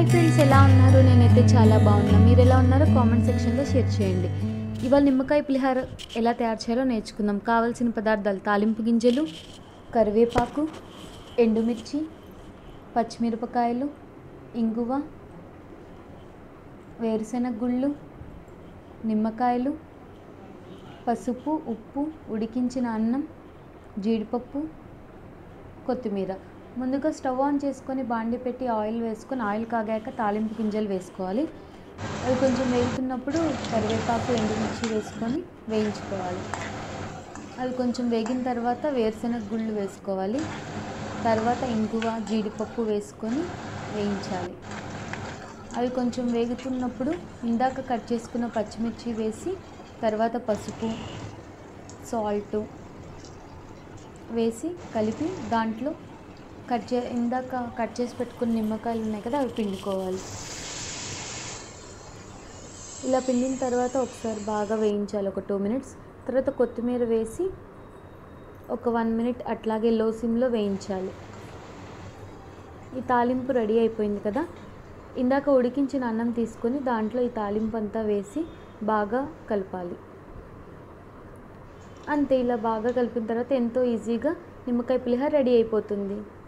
Hi friends, ఎలా ఉన్నారు? నేనైతే చాలా బాగున్నా. మీరు ఎలా ఉన్నారో కామెంట్ సెక్షన్లో షేర్ చేయండి. ఇవాళ నిమ్మకాయ పులిహోర ఎలా తయారు చేయాలో నేర్చుకుందాం. కావాల్సిన పదార్థాలు: తాలింపు గింజలు, కరివేపాకు, ఎండుమిర్చి, పచ్చిమిరపకాయలు, ఇంగువ, వేరుశెనగ గుళ్ళు, నిమ్మకాయలు, పసుపు, ఉప్పు, ఉడికించిన అన్నం, జీడిపప్పు, కొత్తిమీర. ముందుగా స్టవ్ ఆన్ చేసుకొని బాండి పెట్టి ఆయిల్ వేసుకొని ఆయిల్ కాగాక తాలింపు గింజలు వేసుకోవాలి. అవి కొంచెం వేగుతున్నప్పుడు కరివేపాకు, ఎండుమిర్చి వేసుకొని వేయించుకోవాలి. అవి కొంచెం వేగిన తర్వాత వేరుశెనగ గుళ్ళు వేసుకోవాలి. తర్వాత ఇంగువ, జీడిపప్పు వేసుకొని వేయించాలి. అవి కొంచెం వేగుతున్నప్పుడు ఇందాక కట్ చేసుకున్న పచ్చిమిర్చి వేసి తర్వాత పసుపు, సాల్ట్ వేసి కలిపి దాంట్లో ఇందాక కట్ చేసి పెట్టుకున్న నిమ్మకాయలు ఉన్నాయి కదా, అవి పిండుకోవాలి. ఇలా పిండిన తర్వాత ఒకసారి బాగా వేయించాలి, ఒక 2 minutes. తర్వాత కొత్తిమీర వేసి ఒక 1 minute అట్లాగే లో సిమ్లో వేయించాలి. ఈ తాలింపు రెడీ అయిపోయింది కదా. ఇందాక ఉడికించిన అన్నం తీసుకొని దాంట్లో ఈ తాలింపు అంతా వేసి బాగా కలపాలి. అంతే, ఇలా బాగా కలిపిన తర్వాత ఎంతో ఈజీగా నిమ్మకాయ పులిహోర రెడీ అయిపోతుంది.